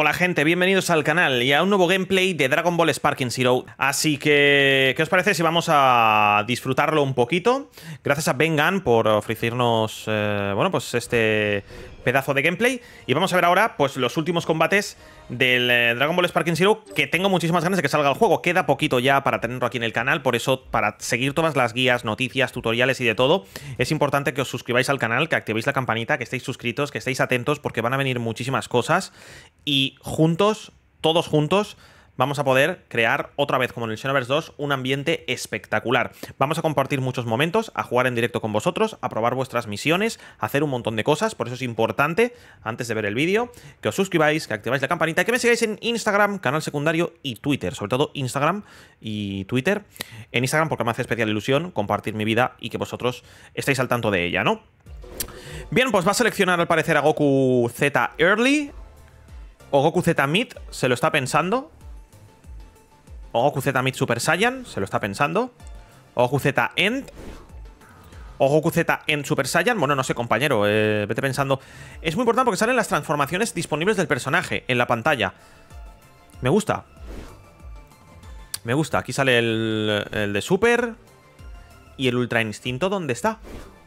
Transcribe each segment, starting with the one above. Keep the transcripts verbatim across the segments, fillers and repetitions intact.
Hola gente, bienvenidos al canal y a un nuevo gameplay de Dragon Ball Sparking Zero. Así que, ¿qué os parece si vamos a disfrutarlo un poquito? Gracias a Ben Gunn por ofrecernos, eh, bueno, pues este pedazo de gameplay. Y vamos a ver ahora, pues, los últimos combates del eh, Dragon Ball Sparking Zero, que tengo muchísimas ganas de que salga el juego. Queda poquito ya para tenerlo aquí en el canal, por eso, para seguir todas las guías, noticias, tutoriales y de todo, es importante que os suscribáis al canal, que activéis la campanita, que estéis suscritos, que estéis atentos, porque van a venir muchísimas cosas. Y juntos, todos juntos, vamos a poder crear otra vez, como en el Xenoverse dos, un ambiente espectacular. Vamos a compartir muchos momentos, a jugar en directo con vosotros, a probar vuestras misiones, a hacer un montón de cosas. Por eso es importante, antes de ver el vídeo, que os suscribáis, que activáis la campanita y que me sigáis en Instagram, canal secundario y Twitter. Sobre todo Instagram y Twitter. En Instagram porque me hace especial ilusión compartir mi vida y que vosotros estéis al tanto de ella, ¿no? Bien, pues va a seleccionar al parecer a Goku Z Early o Goku Z Mid, se lo está pensando. O Goku Z Mid Super Saiyan, se lo está pensando. O Goku Z End. O Goku Z End Super Saiyan. Bueno, no sé, compañero, eh, vete pensando. Es muy importante porque salen las transformaciones disponibles del personaje en la pantalla. Me gusta. Me gusta. Aquí sale el, el de Super. ¿Y el Ultra Instinto dónde está?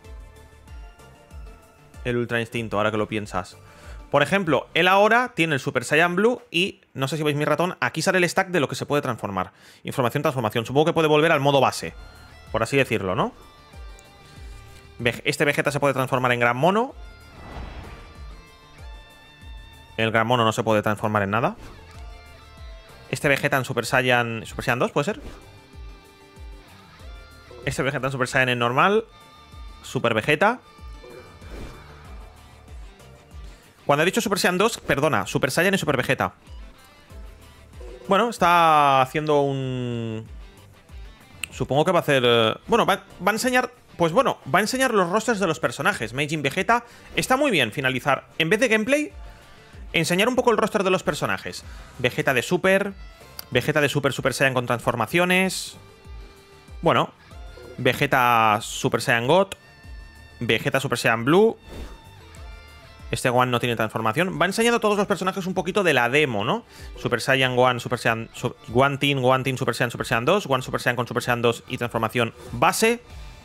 El Ultra Instinto, ahora que lo piensas. Por ejemplo, él ahora tiene el Super Saiyan Blue y, no sé si veis mi ratón, aquí sale el stack de lo que se puede transformar. Información, transformación. Supongo que puede volver al modo base, por así decirlo, ¿no? Este Vegeta se puede transformar en Gran Mono. El Gran Mono no se puede transformar en nada. Este Vegeta en Super Saiyan... Super Saiyan dos, ¿puede ser? Este Vegeta en Super Saiyan en normal. Super Vegeta. Cuando he dicho Super Saiyan dos, perdona, Super Saiyan y Super Vegeta. Bueno, está haciendo un... Supongo que va a hacer... Eh... Bueno, va, va a enseñar... Pues bueno, va a enseñar los rosters de los personajes. Meijin Vegeta. Está muy bien finalizar. En vez de gameplay, enseñar un poco el roster de los personajes. Vegeta de Super. Vegeta de Super Super Saiyan con transformaciones. Bueno. Vegeta Super Saiyan God. Vegeta Super Saiyan Blue. Este Gohan no tiene transformación. Va enseñando todos los personajes un poquito de la demo, ¿no? Super Saiyan, Gohan, Super Saiyan... Su Gohan Teen, Gohan Teen, Super Saiyan, Super Saiyan dos. Gohan Super Saiyan con Super Saiyan dos y transformación base.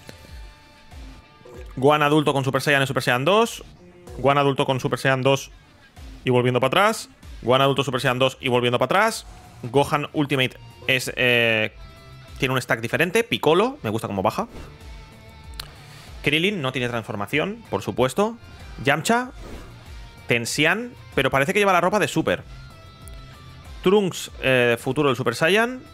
Gohan adulto con Super Saiyan y Super Saiyan dos. Gohan adulto con Super Saiyan dos y volviendo para atrás. Gohan adulto Super Saiyan dos y volviendo para atrás. Gohan Ultimate es... Eh, tiene un stack diferente. Piccolo, me gusta cómo baja. Krillin no tiene transformación, por supuesto. Yamcha, Tensian, pero parece que lleva la ropa de Super. Trunks, eh, futuro del Super Saiyan.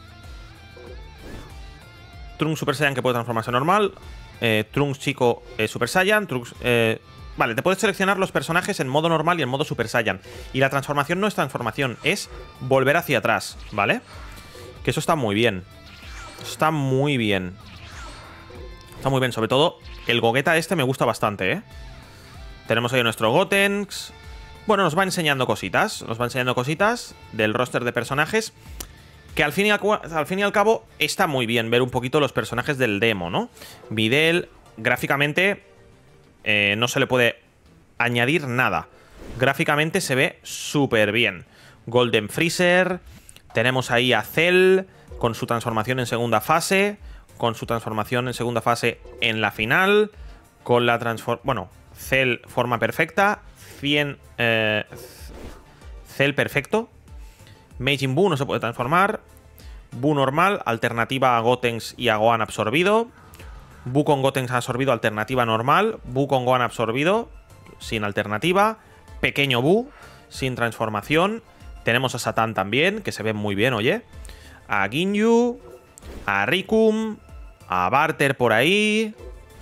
Trunks Super Saiyan que puede transformarse normal. eh, Trunks chico eh, Super Saiyan. Trunks, eh, vale, te puedes seleccionar los personajes en modo normal y en modo Super Saiyan. Y la transformación no es transformación, es volver hacia atrás, ¿vale? Que eso está muy bien. Está muy bien. Está muy bien, sobre todo el Gogeta este me gusta bastante, ¿eh? Tenemos ahí a nuestro Gotenks. Bueno, nos va enseñando cositas. Nos va enseñando cositas del roster de personajes. Que al fin y al, al, fin y al cabo está muy bien ver un poquito los personajes del demo, ¿no? Videl, gráficamente, eh, no se le puede añadir nada. Gráficamente se ve súper bien. Golden Freezer. Tenemos ahí a Cell con su transformación en segunda fase. Con su transformación en segunda fase en la final. Con la transformación... Bueno... Cell forma perfecta. cien... Eh, Cell perfecto. Meijin Buu no se puede transformar. Buu normal, alternativa a Gotenks y a Gohan absorbido. Buu con Gotenks absorbido, alternativa normal. Buu con Gohan absorbido, sin alternativa. Pequeño Buu, sin transformación. Tenemos a Satan también, que se ve muy bien, oye. A Ginyu. A Rikum. A Barter por ahí.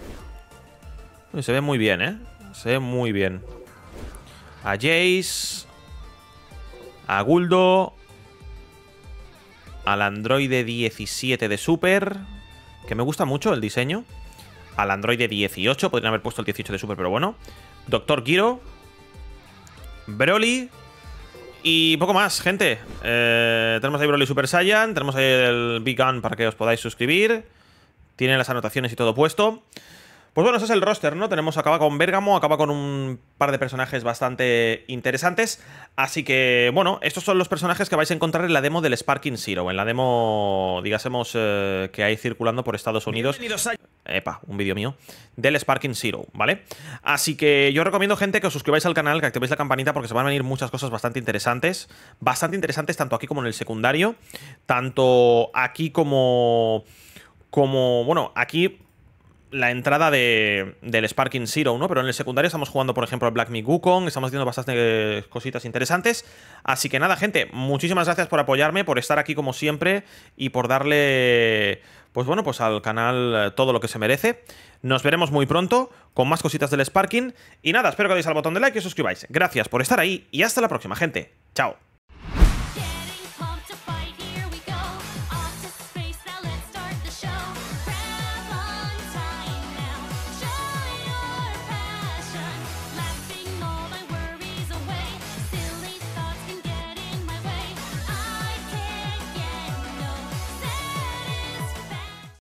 Se ve muy bien, ¿eh? Se ve muy bien. A Jace. A Guldo. Al androide diecisiete de Super. Que me gusta mucho el diseño. Al androide dieciocho. Podrían haber puesto el dieciocho de Super, pero bueno. Doctor Giro. Broly. Y poco más, gente. Eh, tenemos ahí Broly Super Saiyan. Tenemos ahí el Big Gun para que os podáis suscribir. Tiene las anotaciones y todo puesto. Pues bueno, ese es el roster, ¿no? Tenemos, acaba con Bergamo, acaba con un par de personajes bastante interesantes. Así que, bueno, estos son los personajes que vais a encontrar en la demo del Sparking Zero. En la demo, digásemos, eh, que hay circulando por Estados Unidos. A... Epa, un vídeo mío. Del Sparking Zero, ¿vale? Así que yo recomiendo, gente, que os suscribáis al canal, que activéis la campanita, porque se van a venir muchas cosas bastante interesantes. Bastante interesantes, tanto aquí como en el secundario. Tanto aquí como... Como, bueno, aquí... la entrada de, del Sparking Zero, ¿no? Pero en el secundario estamos jugando, por ejemplo, al Black Myth Wukong, estamos haciendo bastantes cositas interesantes. Así que nada, gente, muchísimas gracias por apoyarme, por estar aquí como siempre y por darle, pues bueno, pues al canal todo lo que se merece. Nos veremos muy pronto con más cositas del Sparking. Y nada, espero que deis al botón de like y os suscribáis. Gracias por estar ahí y hasta la próxima, gente. Chao.